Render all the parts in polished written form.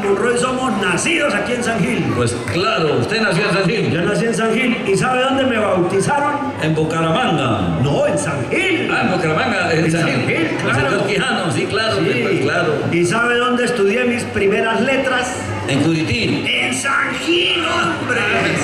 Monroy somos nacidos aquí en San Gil. Pues claro, usted nació en San Gil. Yo nací en San Gil. ¿Y sabe dónde me bautizaron? En Bucaramanga. No, en San Gil. Ah, en Bucaramanga, en San Gil. Claro. Pues el Quijano, sí, claro, Sí. pues, claro. ¿Y sabe dónde estudié mis primeras letras? En Curití. En San Gil, hombre.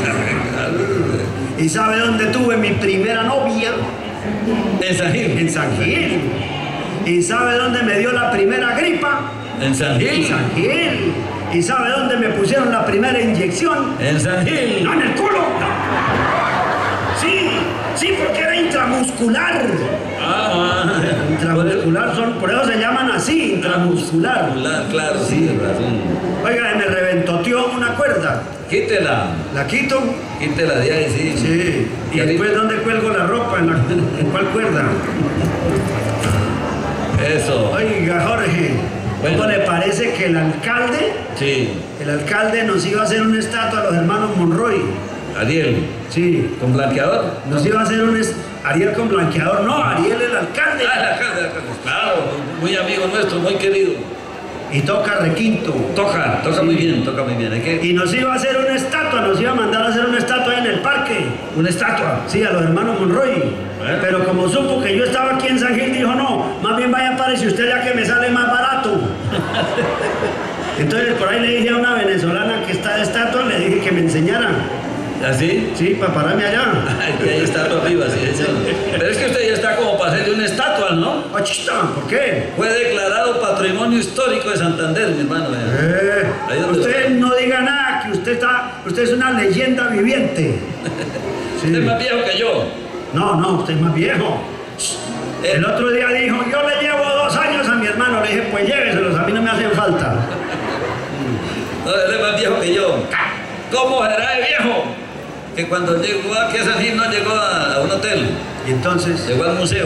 ¿Y sabe dónde tuve mi primera novia? En San Gil. En San Gil. ¿Y sabe dónde me dio la primera gripa? En San En Gil. San Gil. ¿Y sabe dónde me pusieron la primera inyección? En San Gil. No, en el culo. Sí, sí, porque era intramuscular. Intramuscular, por eso se llaman así, intramuscular. Claro, sí, razón. Oiga, me reventoteó una cuerda. Quítela. ¿La quito? Quítela de ahí, sí. Sí. ¿Y después dónde cuelgo la ropa? ¿En cuál cuerda? Eso. Oiga, Jorge, ¿cómo Bueno. le parece que el alcalde nos iba a hacer una estatua a los hermanos Monroy? Ariel. Sí. ¿Con blanqueador? Nos iba a hacer Ariel con blanqueador. No, Ariel el alcalde. Ah, el alcalde. Claro, muy amigo nuestro, muy querido. Y toca requinto. Toca muy bien, toca muy bien. Hay que... Y nos iba a hacer una estatua, nos iba a mandar a hacer una estatua en el parque. ¿Una estatua? Sí, a los hermanos Monroy. Pero como supo que yo estaba aquí en San Gil, dijo, no, más bien vaya párese usted ya que me sale más barato. Entonces por ahí le dije a una venezolana que está de estatua, le dije que me enseñara. ¿Así? Sí, para pararme allá. Ay, que hay estatua viva, sí, eso. Pero es que usted ya está como para hacerle una estatua, ¿no? ¡Ochita! ¿Por qué? Fue declarado Patrimonio Histórico de Santander, mi hermano. Ahí donde Usted no diga nada, que usted es una leyenda viviente. Sí. Usted es más viejo que yo. No, usted es más viejo. El otro día dijo, yo le llevo 2 años a mi hermano. Le dije, pues lléveselos, a mí no me hacen falta. No, él es más viejo que yo. ¿Cómo será de viejo? Que cuando llegó aquí a San Gil no llegó a un hotel. Y entonces... Llegó al museo.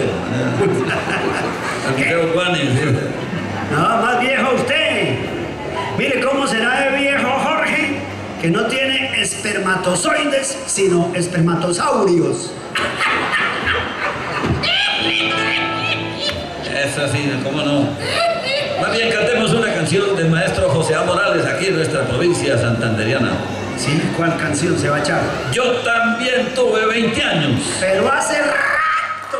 Al museo Juanes. No, más viejo usted. Mire cómo será de viejo Jorge, que no tiene espermatozoides, sino espermatosaurios. Eso sí, cómo no. Más bien cantemos una canción del maestro José A. Morales aquí en nuestra provincia santanderiana. Sí, ¿cuál canción se va a echar? Yo también tuve 20 años. Pero hace rato.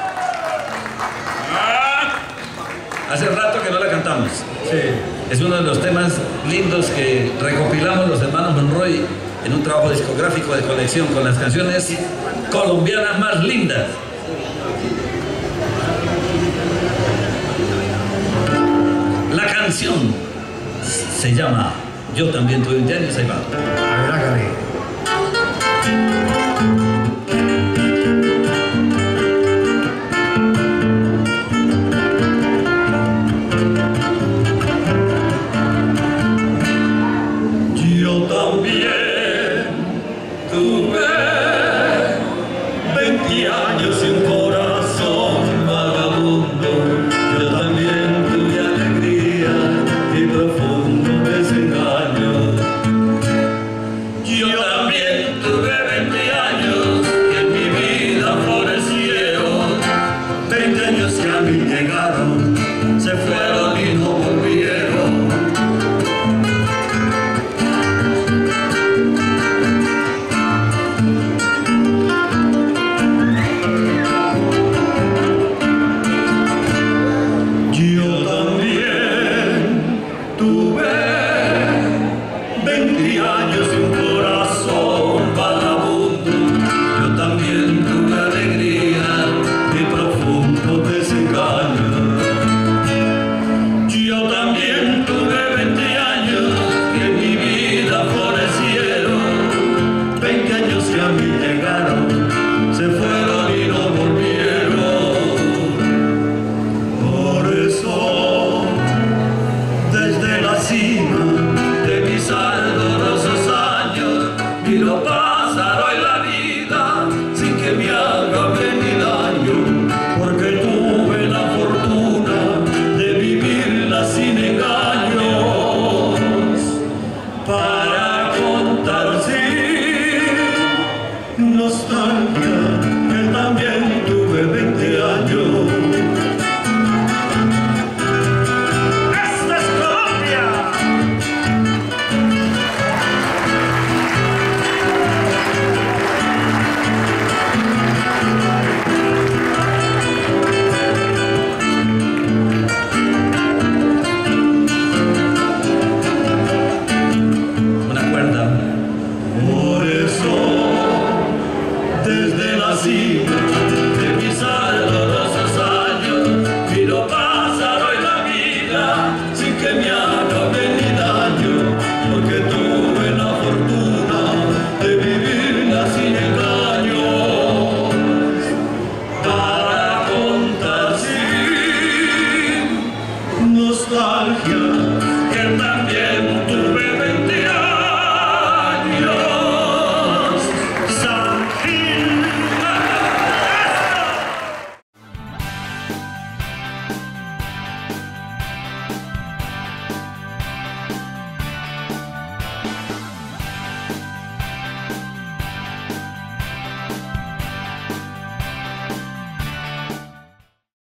Hace rato que no la cantamos. Sí. Es uno de los temas lindos que recopilamos los hermanos Monroy en un trabajo discográfico de colección con las canciones colombianas más lindas. La canción se llama Yo también tuve 20 años, ahí va. A ver, hágale.